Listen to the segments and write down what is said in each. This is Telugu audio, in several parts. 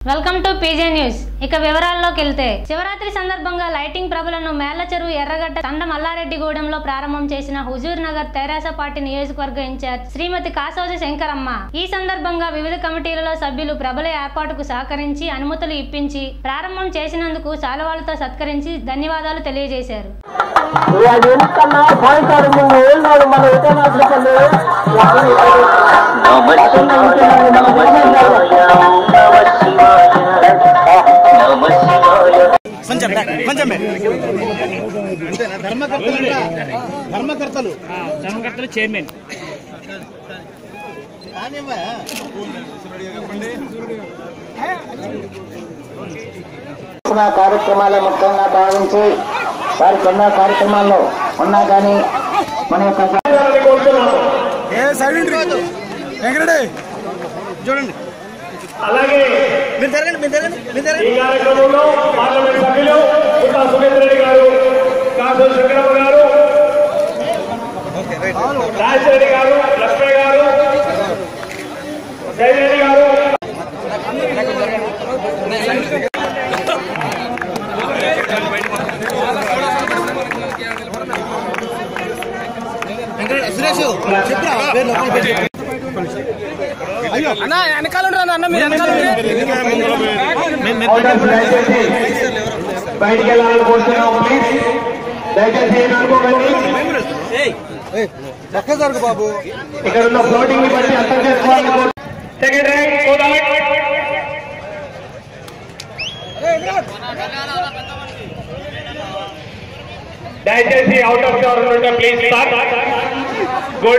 Welcome to PJ news. ఇక వివరాల్లోకి వెళ్తే శివరాత్రి సందర్భంగా లైటింగ్ ప్రభలను మేళ్లచెరువు ఎర్రగడ్డ తండ మల్లారెడ్డిగూడెంలో ప్రారంభం చేసిన హుజూర్ నగర్ తెరాస పార్టీ నియోజకవర్గ ఇన్ఛార్జ్ శ్రీమతి కాసోజి శంకరమ్మ ఈ సందర్భంగా వివిధ కమిటీలలో సభ్యులు ప్రభల ఏర్పాటుకు సహకరించి అనుమతులు ఇప్పించి ప్రారంభం చేసినందుకు శాలువాలతో సత్కరించి ధన్యవాదాలు తెలియజేశారు. ధర్మకర్తలు చైర్మన్ కార్యక్రమాల ముఖ్యంగా భావించి వారి కొన్న కార్యక్రమాల్లో ఉన్నా కానీ మన యొక్క చూడండి. అలాగే ఈ కార్యక్రమంలో పార్లమెంట్ సభ్యులు పుట్టా సురేంద్ర రెడ్డి గారు, కాసోజి శంకరమ్మ గారు, రాజశేఖర్ గారు, లక్ష్మయ్య గారు, జయరెడ్డి గారు, బయటికి వెళ్ళాలని కోరుతున్నాం. ప్లీజ్ దయచేసి బాబు ఇక్కడ ఉన్న ఫ్లోటింగ్ ని బట్టి అర్థం చేసుకోవాలని దయచేసి out of cover please good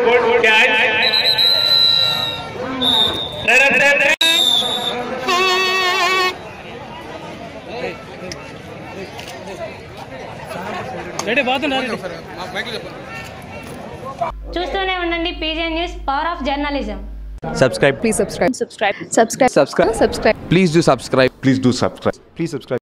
చూస్తూనే ఉండండి PJ news, power of journalism. Subscribe. Please subscribe. Subscribe. Please do subscribe. Please do subscribe. Please subscribe.